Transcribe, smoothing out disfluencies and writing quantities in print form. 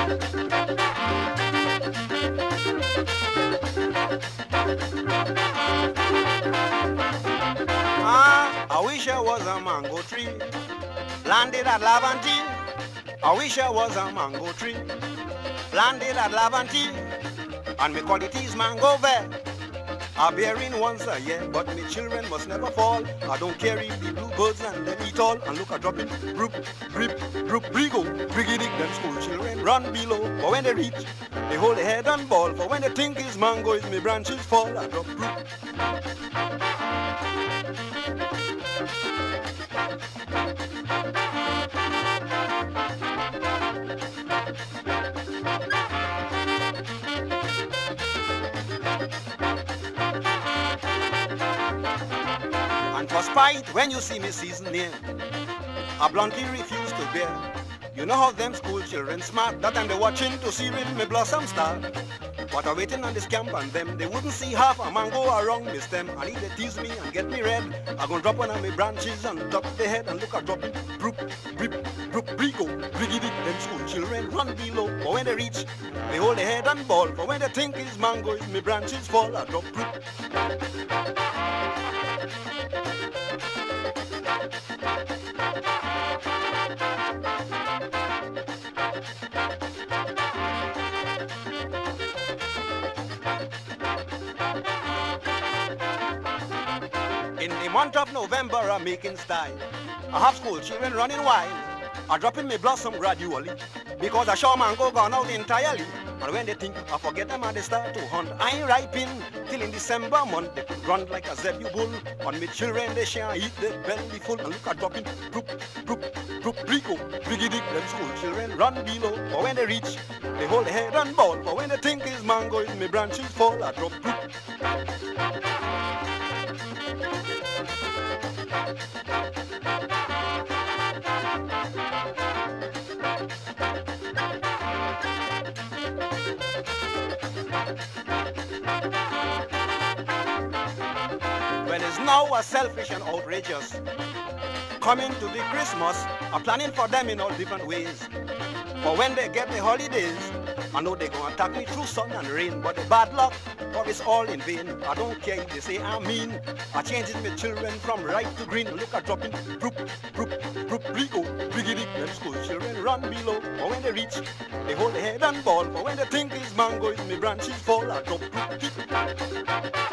I wish I was a mango tree, planted at Laventille. I wish I was a mango tree, planted at Laventille. And me qualities mango bear are bearing once a year, but me children must never fall. I don't care if the bluebirds and them eat all, and look a dropping, broop, brip, broop, brigo, brigadic, them school children run below. But when they reach, they hold their head and ball. For when they think is mango, is me branches fall. I drop broop. And for spite, when you see me season near, I bluntly refuse to bear. You know how them school children smart, that time they watching to see when me blossom start. But I waiting on this camp and them, they wouldn't see half a mango around me stem. And if they tease me and get me red, I gon' drop one of my branches and top the head and look at dropping. Broop, brip, broop, brigo, brigadic, them school children run below. But when they reach, they hold their head and ball. For when they think is mango, is me branches fall, I drop broop. In the month of November, I'm making style. I have school children running wild. I'm dropping my blossom gradually, because I saw mango gone out entirely. And when they think I forget them and they start to hunt, I ain't ripen till in December month. They could run like a zebu bull. On me children, they shall eat their belly full. And look at dropping, broop, broop, broop, brico, brigadic, them school children run below. But when they reach, they hold their head and ball. But when they think is mango, is me branches fall, I drop broop. When it's now a selfish and outrageous, coming to the Christmas, I'm planning for them in all different ways. But when they get the holidays, I know they're gonna attack me through sun and rain. But the bad luck, for it's all in vain. I don't care if they say I'm mean. I changes my children from right to green. Look at dropping, broop, broop, broop, brigo, brigadic, them school children run below. But when they reach, they hold their head and ball. But when they think is mango, is me branches fall, I drop broop.